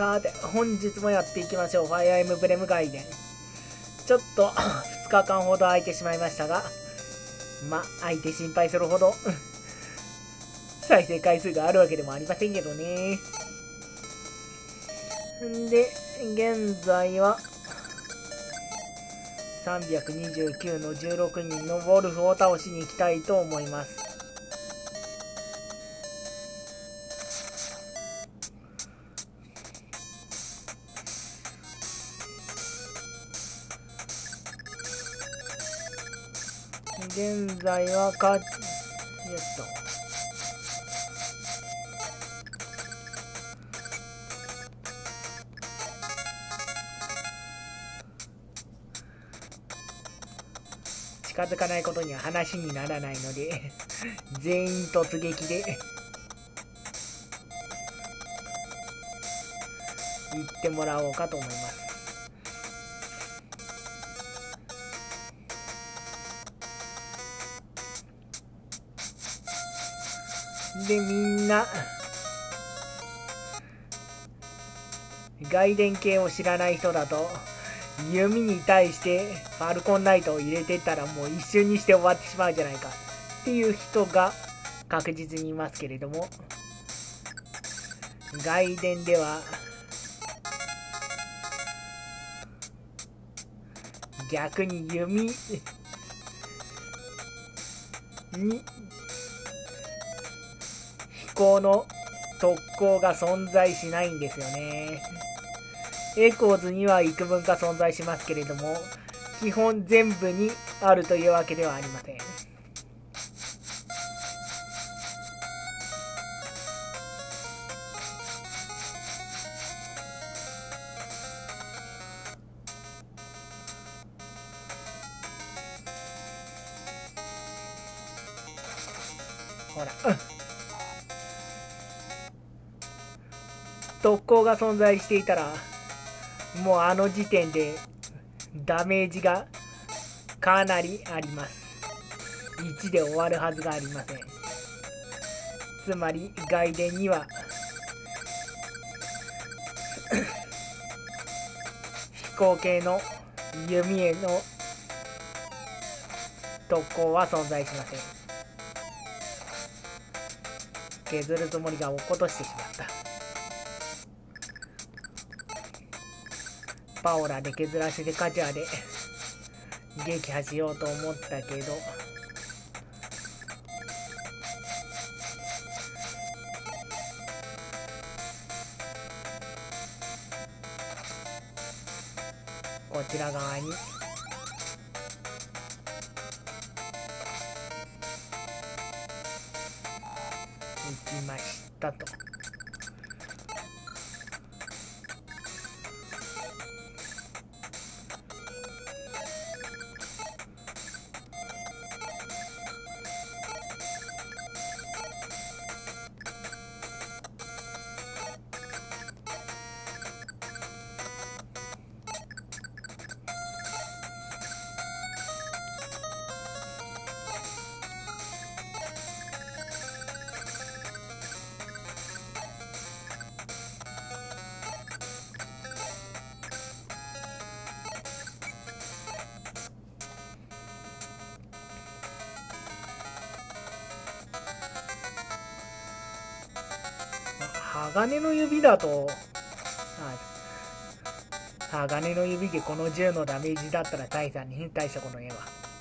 さて、本日もやっていきましょう。ファイアーエムブレム外伝。ちょっと2日間ほど空いてしまいましたが、相手心配するほど再生回数があるわけでもありませんけどね。んで、現在は329の16人のウォルフを倒しに行きたいと思います。現在は近づかないことには話にならないので全員突撃で行ってもらおうかと思います。で、みんな外伝系を知らない人だと弓に対してファルコンナイトを入れてったらもう一瞬にして終わってしまうじゃないかっていう人が確実にいますけれども、外伝では逆に弓に飛行の特攻が存在しないんですよね。エコーズには幾分か存在しますけれども、基本全部にあるというわけではありません。ほら、特攻が存在していたらもうあの時点でダメージがかなりあります。1で終わるはずがありません。つまり外伝には飛行系の弓への特攻は存在しません。削るつもりが落っことしてしまった。パオラで削らせてカチャーで撃破しようと思ったけど、こちら側に行きましたと。鋼の指だと、鋼の指でこの10のダメージだったら大差に対したこの絵は。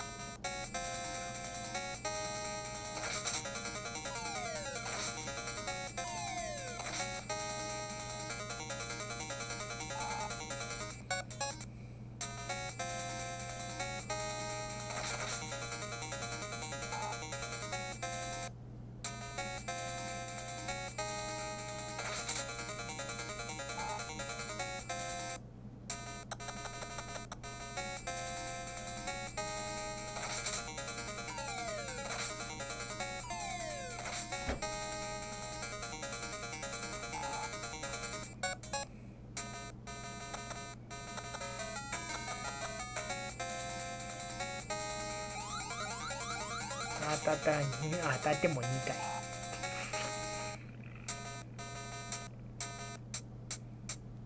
当たっても2回。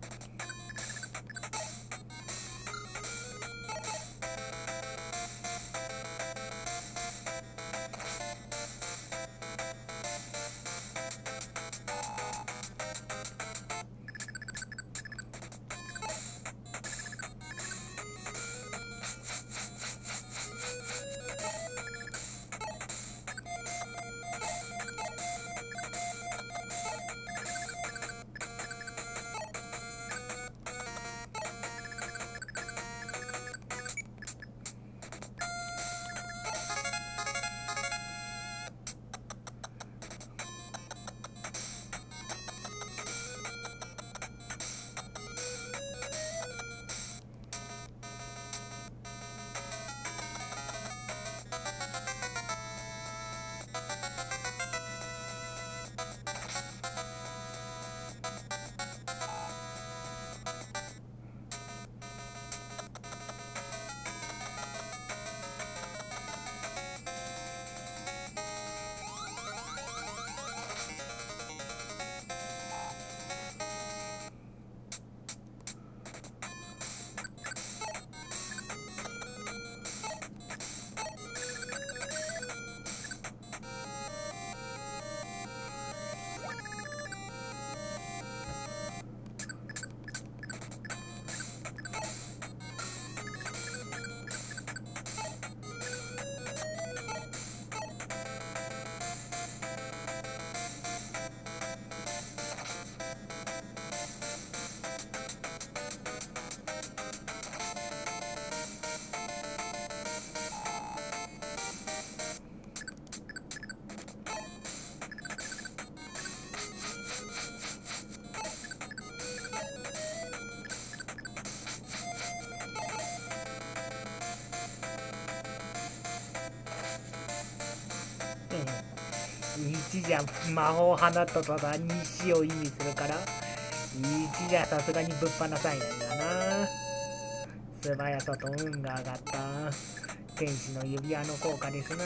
1じゃ魔法を放った途端に死を意味するから1じゃさすがにぶっ放さないんだな。素早さと運が上がった天使の指輪の効果ですな。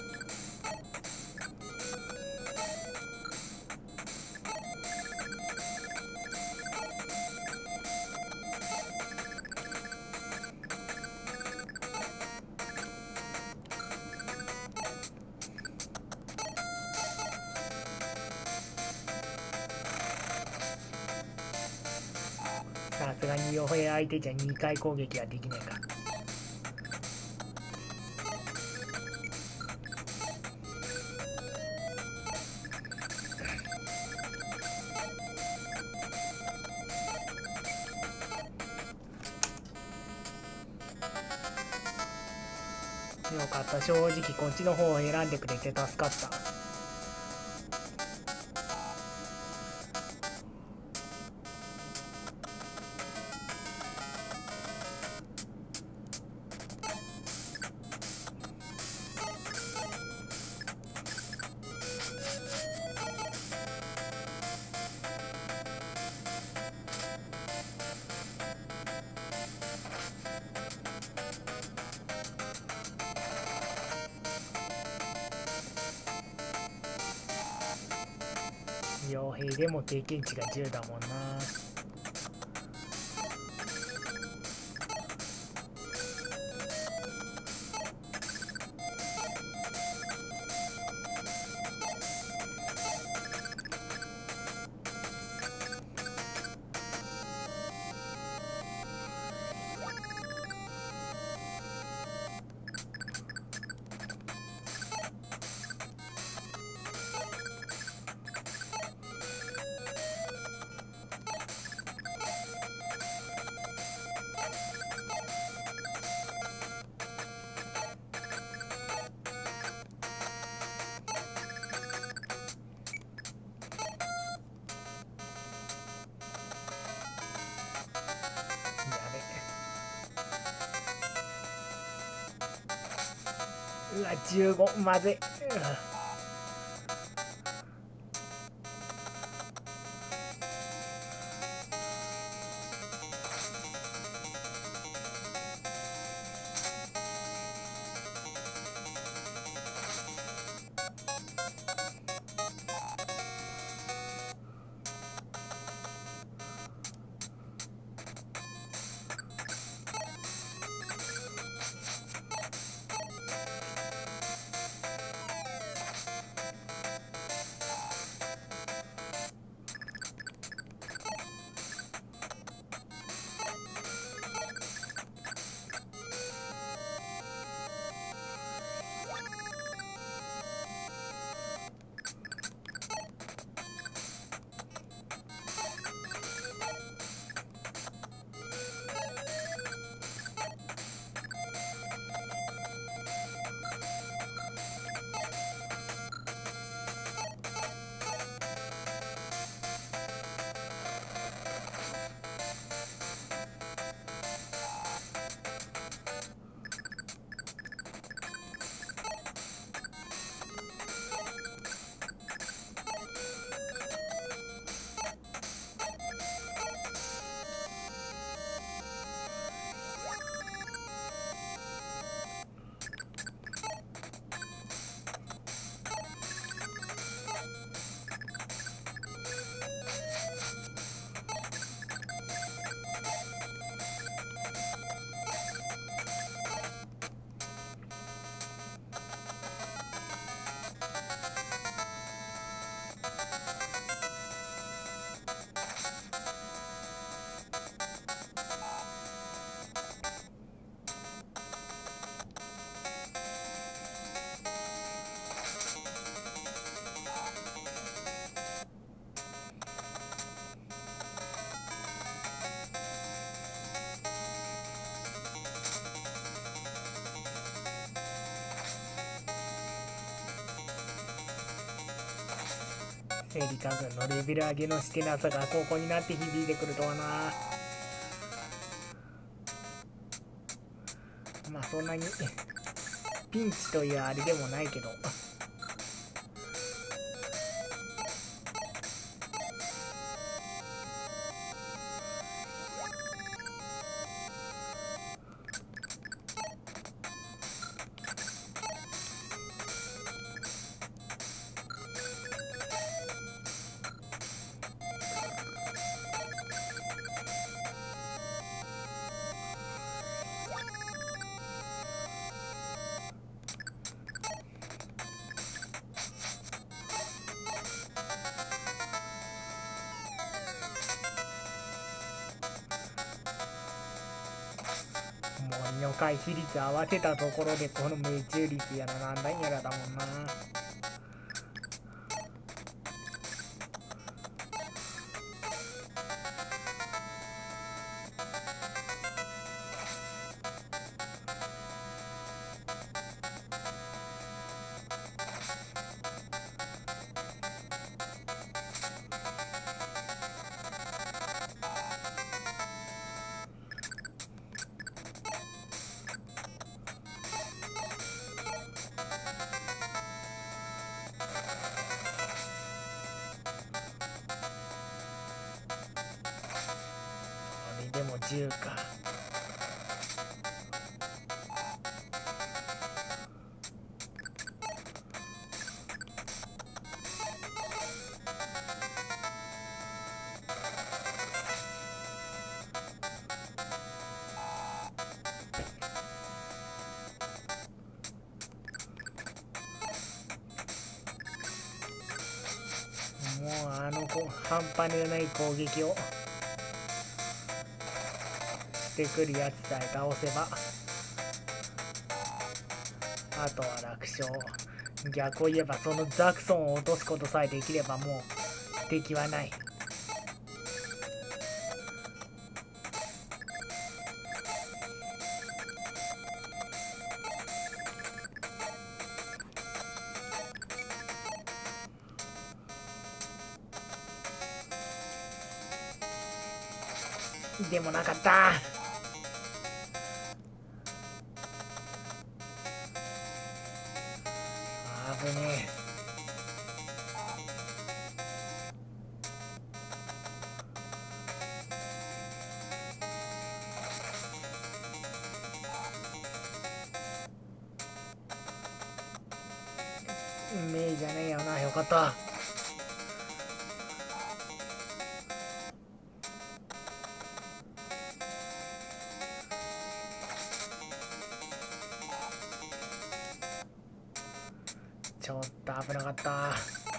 さすがに傭兵相手じゃ2回攻撃はできないか。よかった、正直こっちの方を選んでくれて助かった。傭兵でも経験値が10だもんな。うわ、15、まずい。エリカ軍のレベル上げのしてなさがここになって響いてくるとはな。まあそんなにピンチというあれでもないけど。 魚介比率合わせたところでこの命中率やらなんだんやらだもんな。でも10か。もう半端でない攻撃をしてくるやつさえ倒せばあとは楽勝。逆を言えばそのザクソンを落とすことさえできればもう敵はない。でもなかった。危ねえ。メイじゃねえよな。よかった。ちょっと危なかった。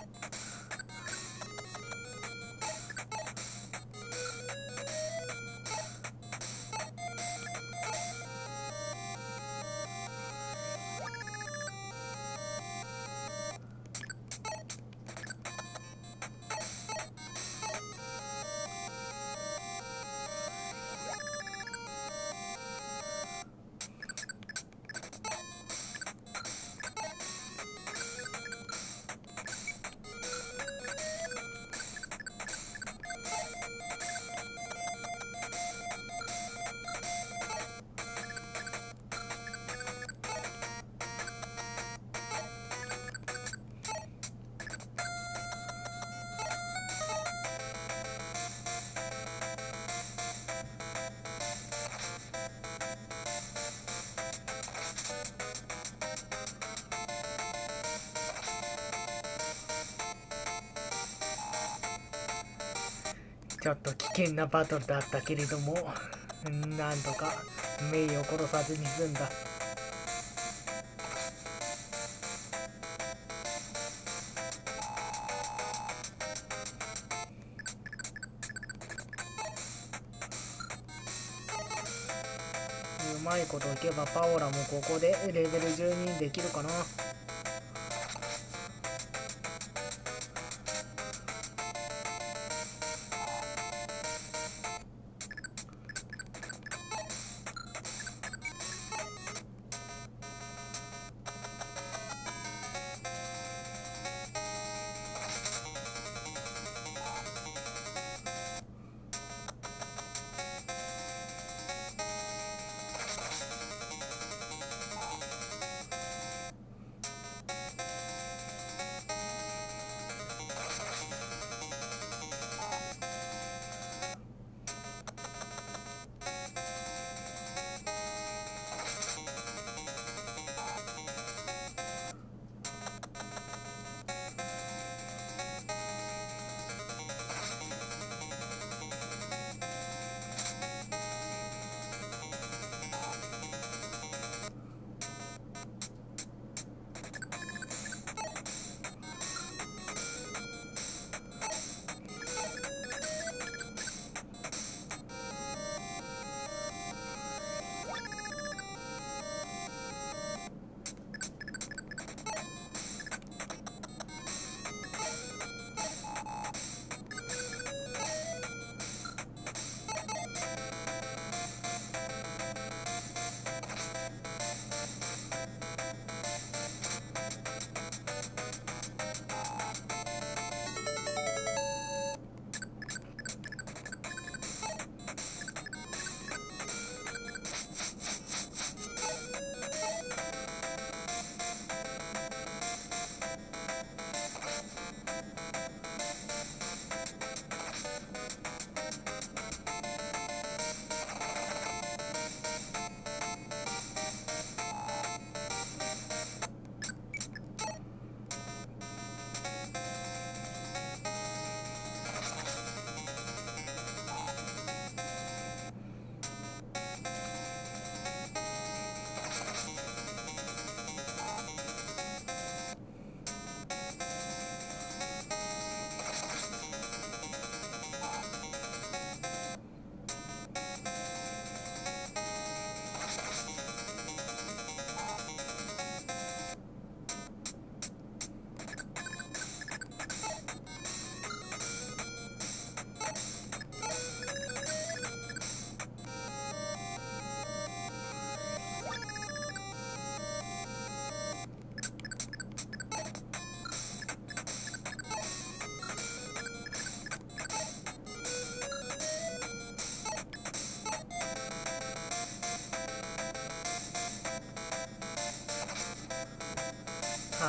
ちょっと危険なバトルだったけれども、なんとかメイを殺さずに済んだ。うまいこといけばパオラもここでレベル12にできるかな。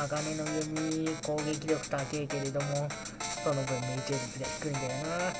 鋼の弓攻撃力高いけれども、その分命中率が低いんだよな。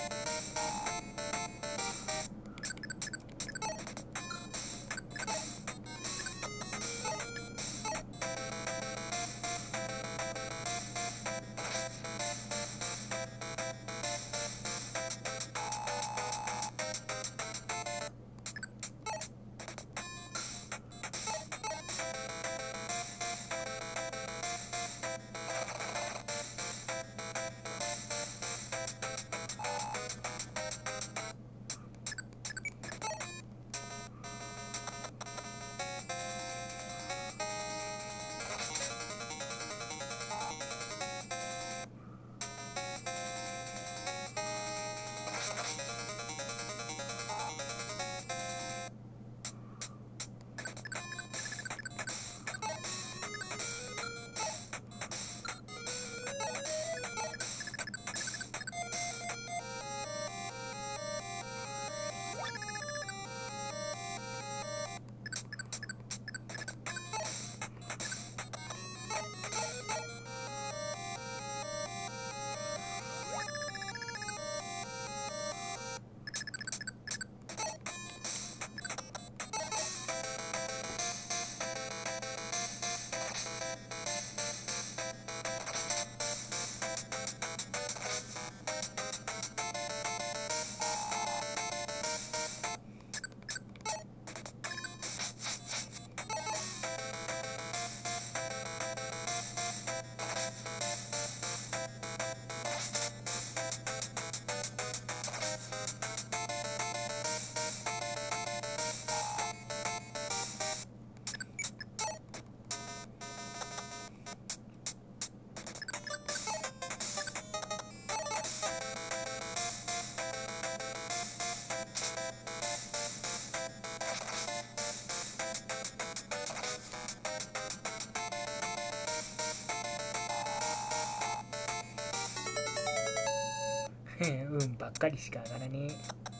運ばっかりしか上がらね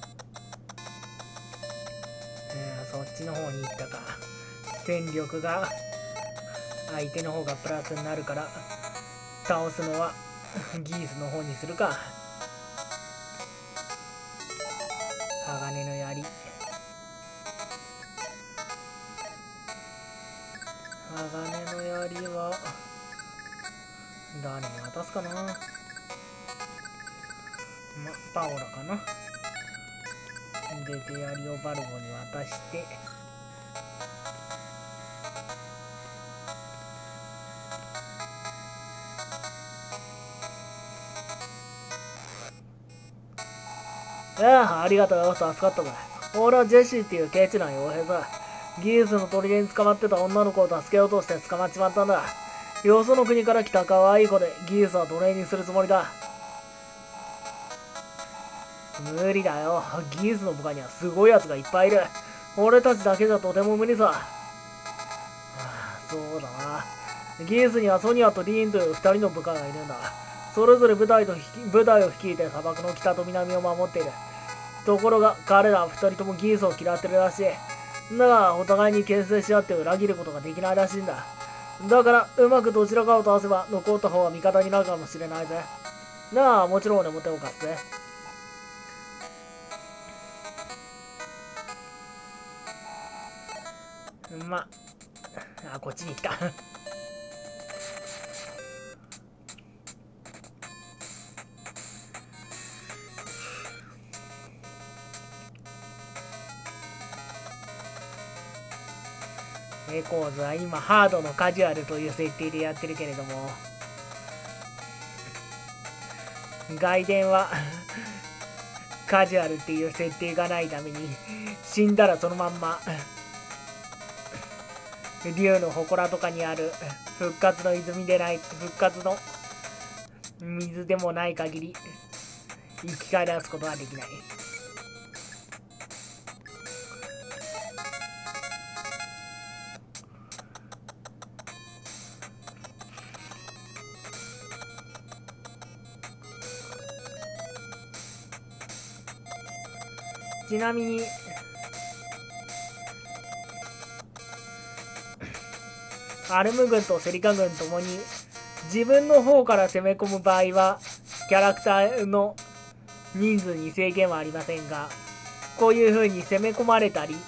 え。そっちの方に行ったか。戦力が相手の方がプラスになるから倒すのはギースの方にするか。鋼の槍、鋼の槍は誰に渡すかな。パオラかな。で槍をバルボに渡して、ありがとうよ、助かったぜ。俺はジェシーっていうケチな傭兵さ。ギースの砦に捕まってた女の子を助けようとして捕まっちまったんだ。よその国から来た可愛い子でギースは奴隷にするつもりだ。無理だよ。ギースの部下にはすごい奴がいっぱいいる。俺たちだけじゃとても無理さ。そうだな。ギースにはソニアとリーンという2人の部下がいるんだ。それぞれ部隊を率いて砂漠の北と南を守っている。ところが彼らは2人ともギースを嫌ってるらしい。だがお互いに牽制し合って裏切ることができないらしいんだ。だからうまくどちらかを倒せば残った方は味方になるかもしれないぜ。なあ、もちろん俺も手を貸すぜ。こっちに来た。エコーズは今ハードのカジュアルという設定でやってるけれども、外伝はカジュアルっていう設定がないために死んだらそのまんま竜の祠とかにある復活の泉でない、復活の水でもない限り生き返らすことはできない。ちなみにアルム軍とセリカ軍ともに自分の方から攻め込む場合はキャラクターの人数に制限はありませんが、こういう風に攻め込まれたり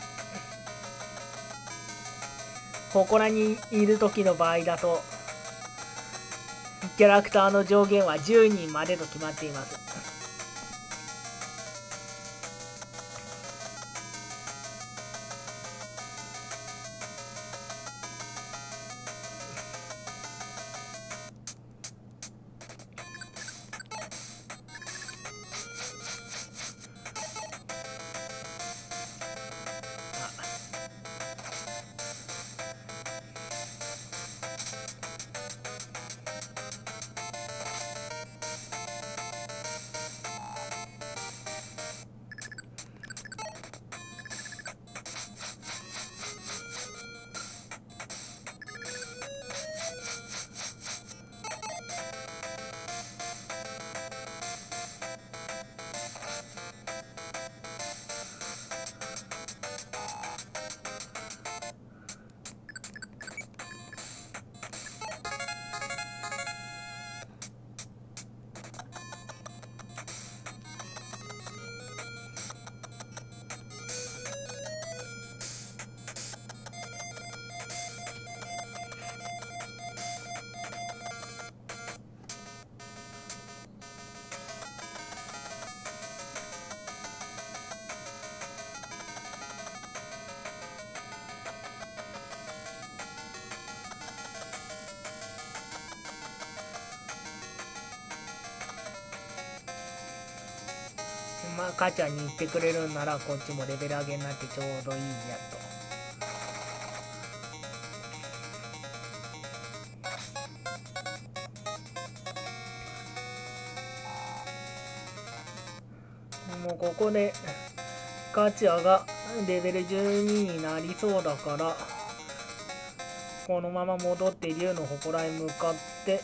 祠にいる時の場合だとキャラクターの上限は10人までと決まっています。まあ母ちゃんに言ってくれるんならこっちもレベル上げになってちょうどいいやと。もうここでガチャがレベル12になりそうだから、このまま戻って竜の祠へ向かって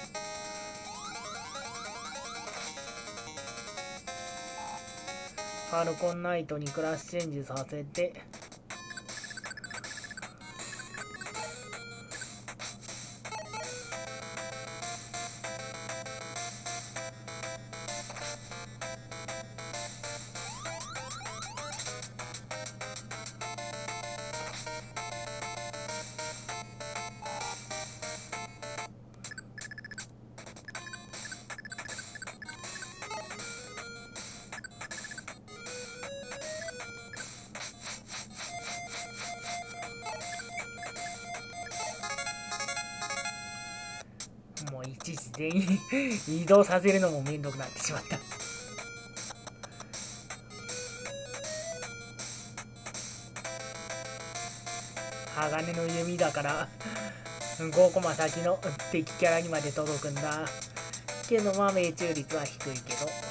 ファルコンナイトにクラッシュチェンジさせて、もう一時全員移動させるのもめんどくなってしまった。鋼の弓だから5コマ先の敵キャラにまで届くんだけど、まあ命中率は低いけど。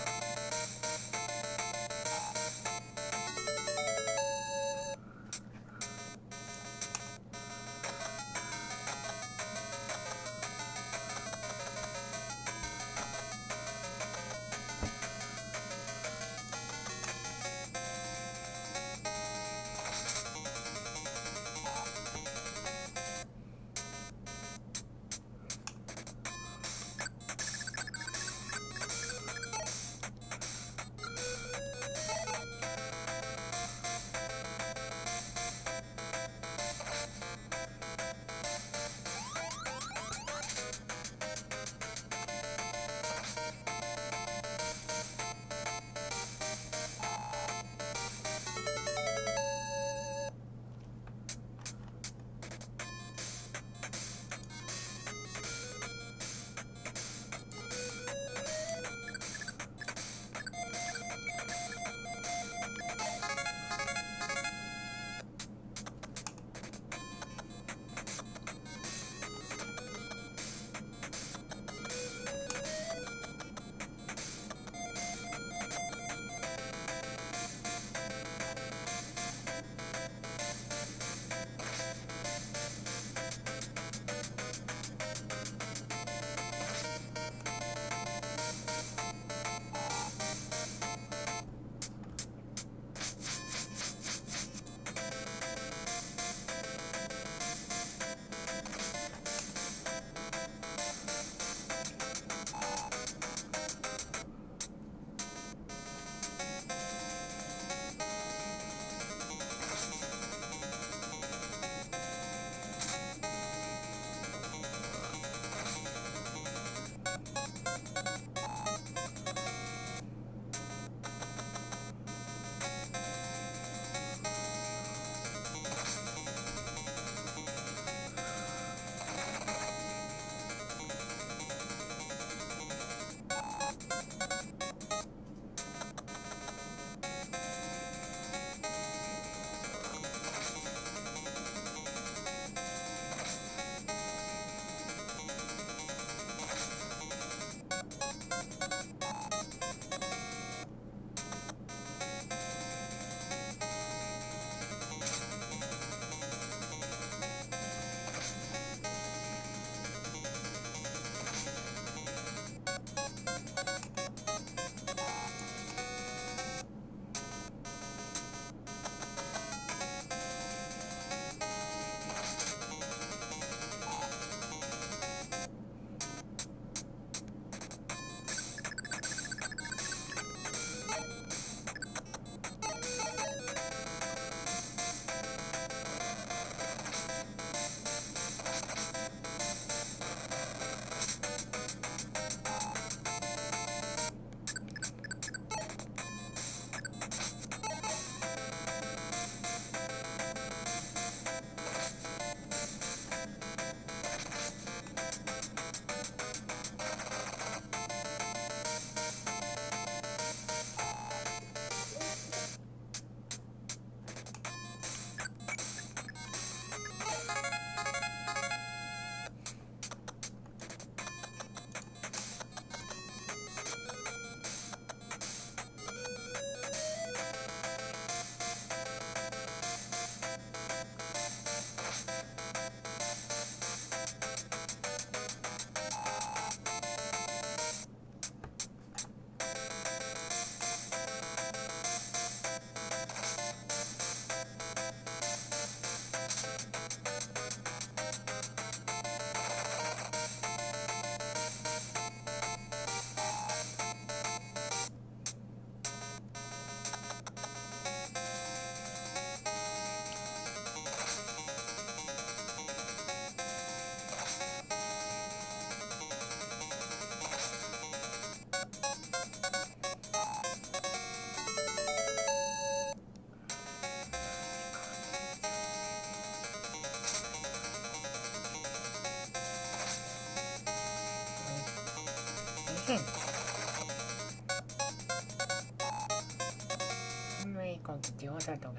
猫吉お里が。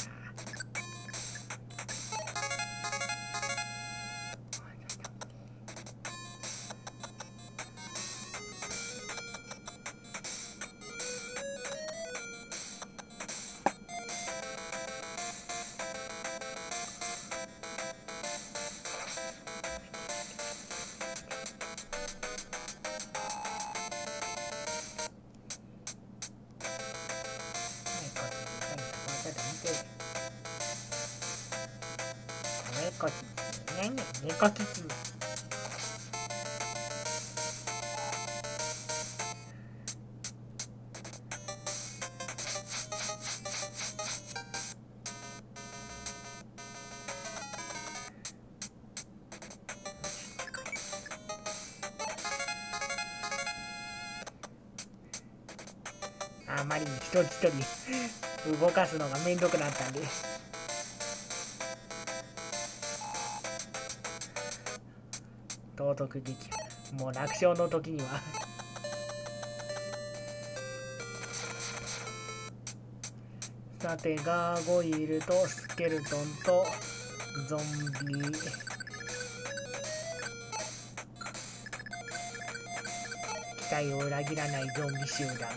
猫吉何や猫吉。あまりに一人一人動かすのがめんどくなったんで、道徳劇もう楽勝の時にはさてガーゴイルとスケルトンとゾンビ、期待を裏切らないゾンビ集団。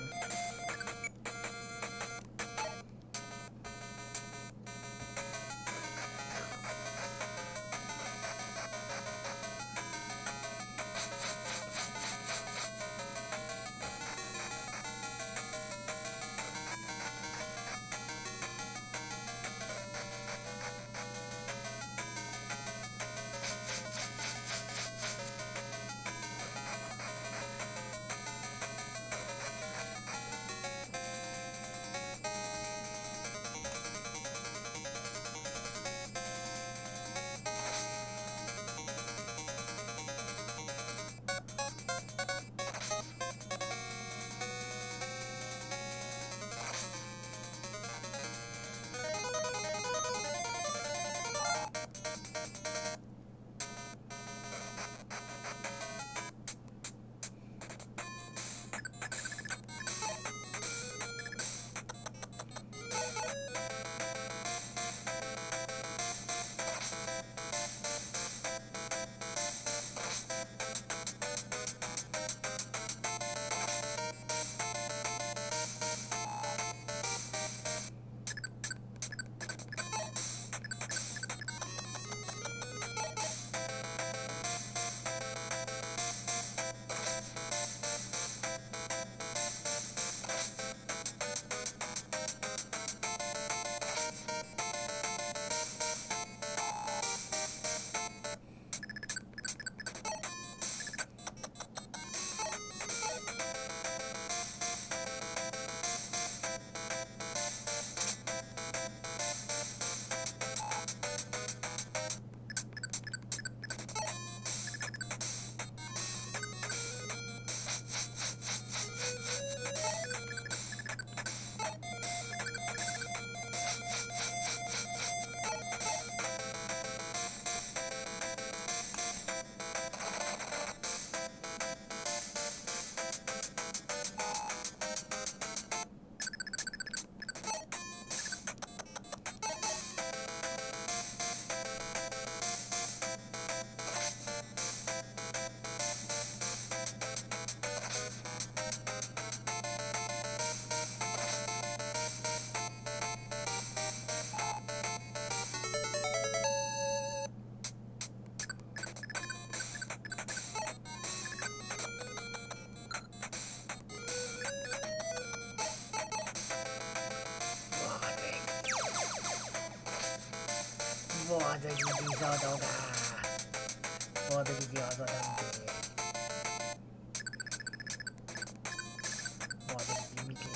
ボーズギリソードがボーズギリソードなんでボーズギリ見てる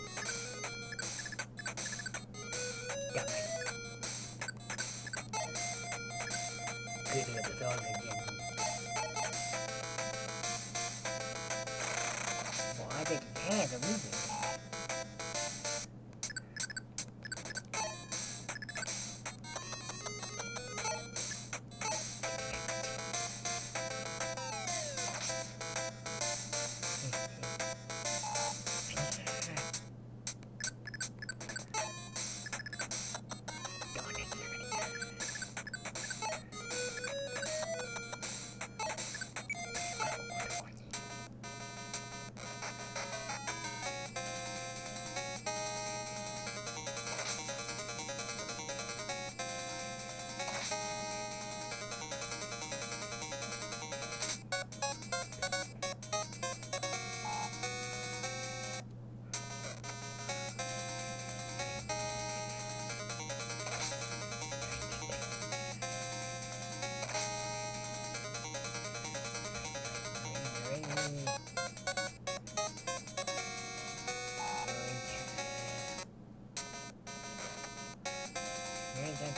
やばいグループソードギリボーズギリヘッド見てる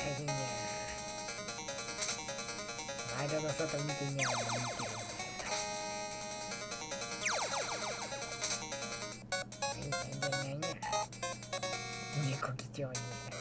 大変や。窓の外見てにゃー見てる。猫貴重に。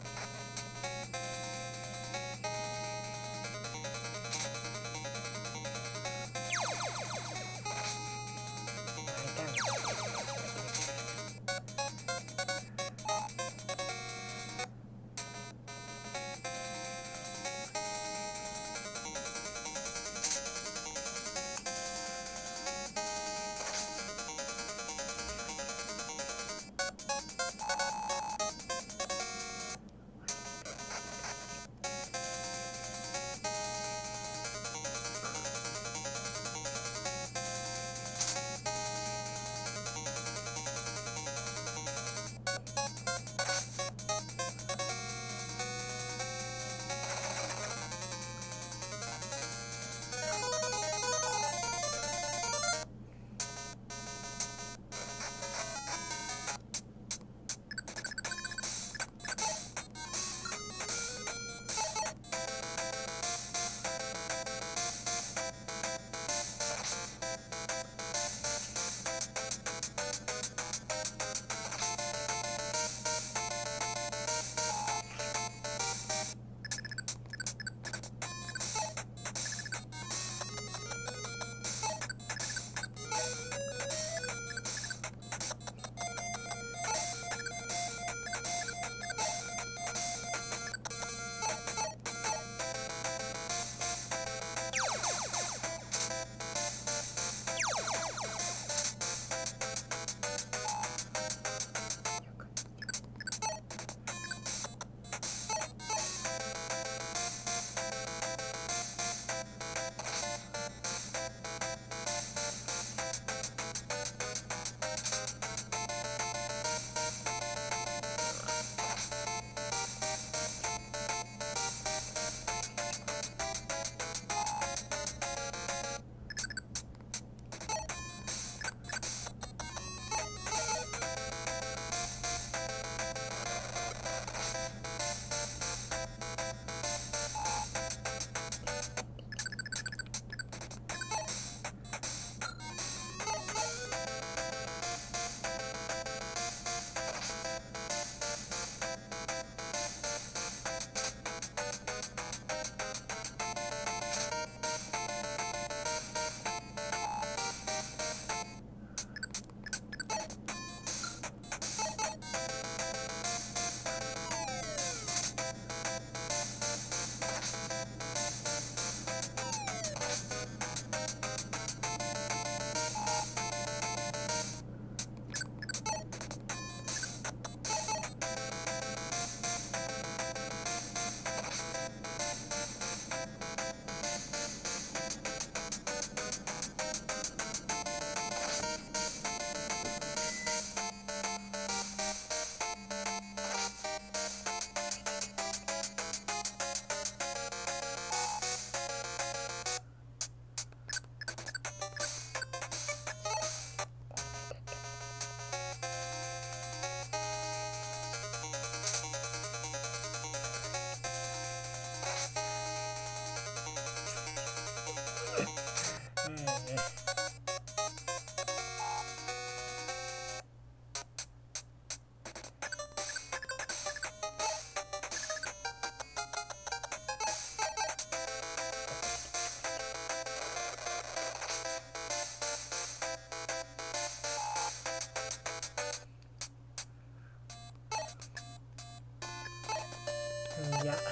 いや、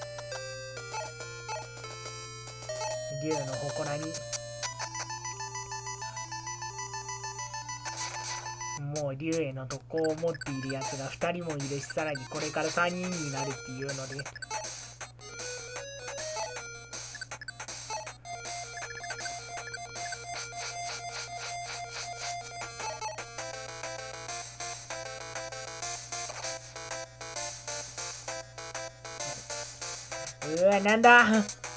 竜の祠にもう竜への特攻を持っているやつが2人もいるし、さらにこれから3人になるっていうので、うわ、なんだ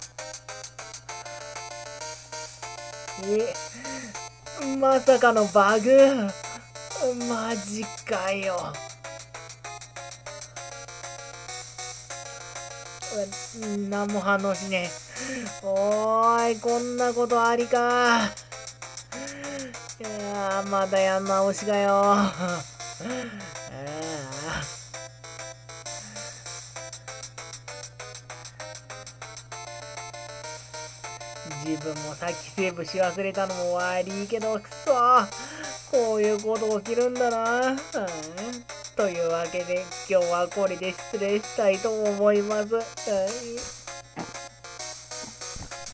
まさかのバグ。マジかよ。 何も反応しねえ。おーい、こんなことありか。いやー、まだやん直しがよ。自分もさっきセーブし忘れたのも悪いけど、くそこういうこと起きるんだな。というわけで今日はこれで失礼したいと思います。